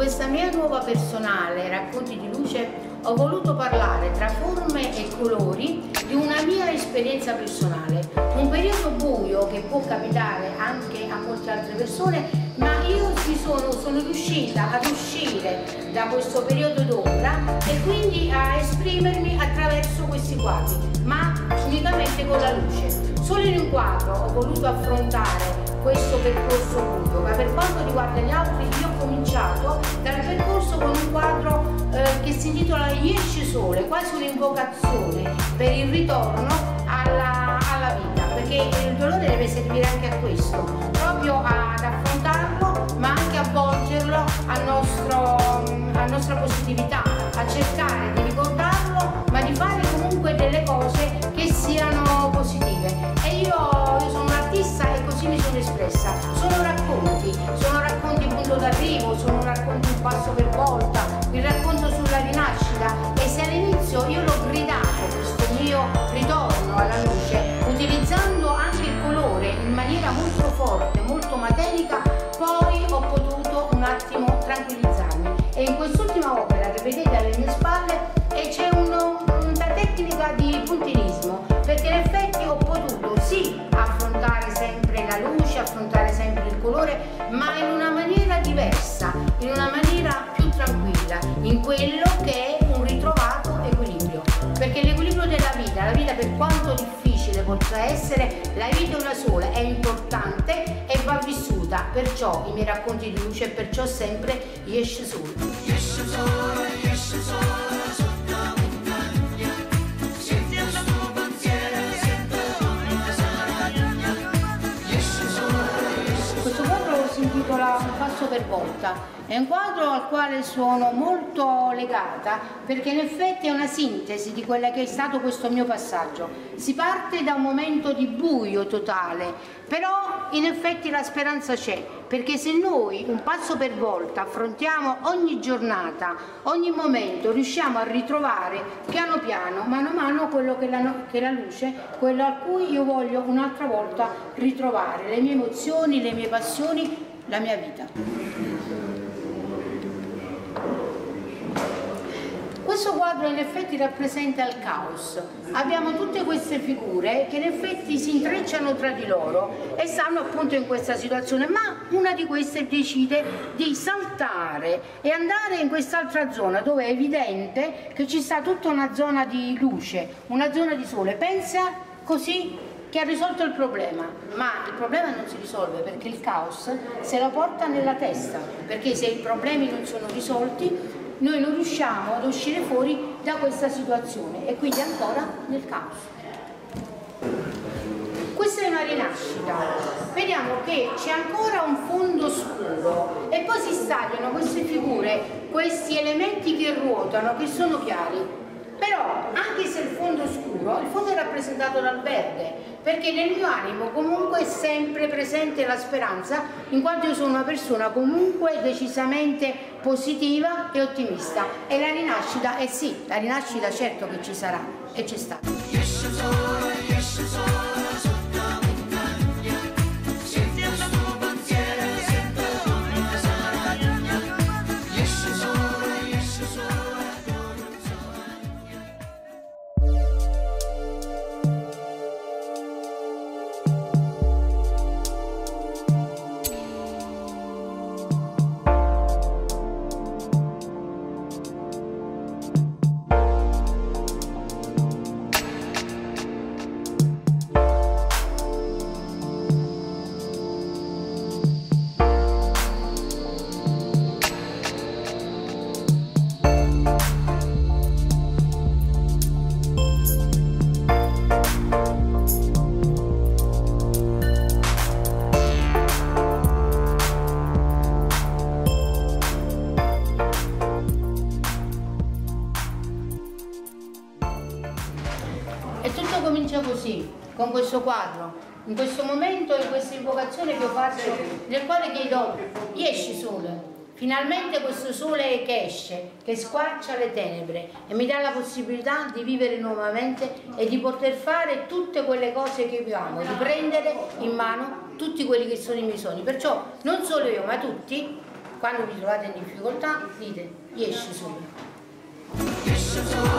questa mia nuova personale Racconti di luce ho voluto parlare tra forme e colori di una mia esperienza personale, un periodo buio che può capitare anche a molte altre persone, ma io sono riuscita ad uscire da questo periodo d'ombra e quindi a esprimermi attraverso questi quadri, ma unicamente con la luce. Solo in un quadro ho voluto affrontare questo percorso buio, ma per quanto riguarda gli altri io ho cominciato dal percorso con un quadro che si intitola Esce Sole, quasi un'invocazione per il ritorno alla vita, perché il dolore deve servire anche a questo, proprio ad affrontarlo, ma anche a volgerlo alla nostra positività, a cercare di ricordarlo, ma di fare comunque delle cose che siano positive. E io sono un'artista e così mi sono espressa. Sono racconti punto d'arrivo, sono racconti un passo per volta, il racconto sulla rinascita, e se all'inizio io l'ho gridato questo mio ritorno alla luce, utilizzando anche il colore in maniera molto forte, molto materica, poi ho potuto un attimo tranquillizzarmi. E in quest'ultima opera che vedete alle mie spalle c'è una tecnica di puntilismo, perché in effetti ho potuto sì affrontare sempre la luce, affrontare sempre il colore, ma in una maniera diversa, in una maniera più tranquilla, in quello che è un ritrovato equilibrio, perché l'equilibrio della vita, la vita per quanto difficile possa essere, la vita è una sola, è importante e va vissuta, perciò i miei racconti di luce, perciò sempre Esce Sole. Esce sole, esce sole. Un passo per volta, è un quadro al quale sono molto legata perché in effetti è una sintesi di quello che è stato questo mio passaggio. Si parte da un momento di buio totale, però in effetti la speranza c'è, perché se noi un passo per volta affrontiamo ogni giornata, ogni momento, riusciamo a ritrovare piano piano, mano a mano quello che è la luce, quello a cui io voglio un'altra volta ritrovare, le mie emozioni, le mie passioni, la mia vita. Questo quadro in effetti rappresenta il caos. Abbiamo tutte queste figure che in effetti si intrecciano tra di loro e stanno appunto in questa situazione, ma una di queste decide di saltare e andare in quest'altra zona dove è evidente che ci sta tutta una zona di luce, una zona di sole. Pensa così che ha risolto il problema, ma il problema non si risolve perché il caos se lo porta nella testa, perché se i problemi non sono risolti noi non riusciamo ad uscire fuori da questa situazione e quindi ancora nel caos. Questa è una rinascita, vediamo che c'è ancora un fondo scuro e poi si stagliano queste figure, questi elementi che ruotano, che sono chiari. Però anche se il fondo è scuro, il fondo è rappresentato dal verde, perché nel mio animo comunque è sempre presente la speranza, in quanto io sono una persona comunque decisamente positiva e ottimista. E la rinascita, sì, la rinascita certo che ci sarà e c'è stata. Esce sole, esce sole. Comincia così, con questo quadro, in questo momento, in questa invocazione che io faccio, nel quale chiedo, esci sole, finalmente questo sole che esce, che squarcia le tenebre e mi dà la possibilità di vivere nuovamente e di poter fare tutte quelle cose che io amo, di prendere in mano tutti quelli che sono i miei sogni, perciò non solo io ma tutti Quando vi trovate in difficoltà dite Yeshe Sono. Yeshe Sono.